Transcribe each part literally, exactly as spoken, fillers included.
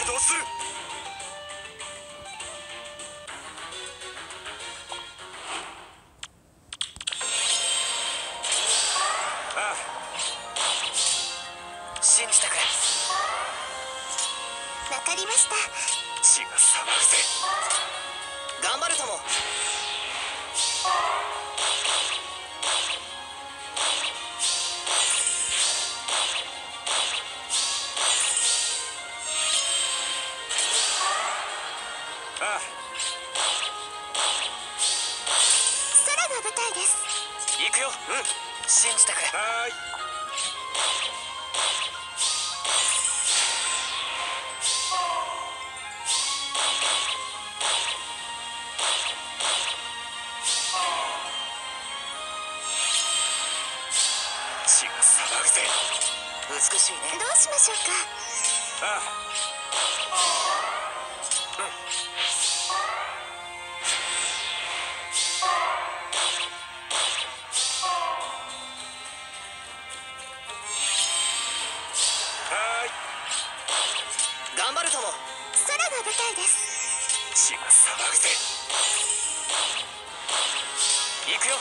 動する。ああ、信じてくれ。 わかりました。 血が騒ぐぜ。頑張るとも。ああ、 空が舞台です。 行くよ。うん、信じてくれ。はーい。血が騒ぐぜ。美しいね。 どうしましょうか。 ああ、頑張るとも。 空が舞台です。 血が騒ぐぜ。行くよ。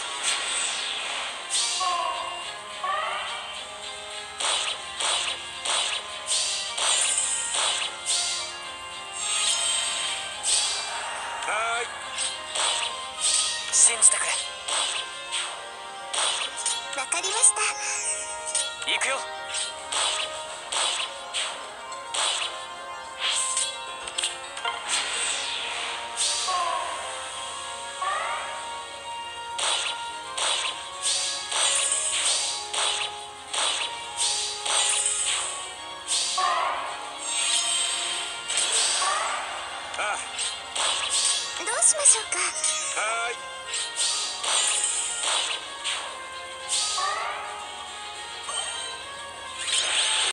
はーい。信じてくれ。 わかりました。 行くよ。ああ、 どうしましょうか。 はーい。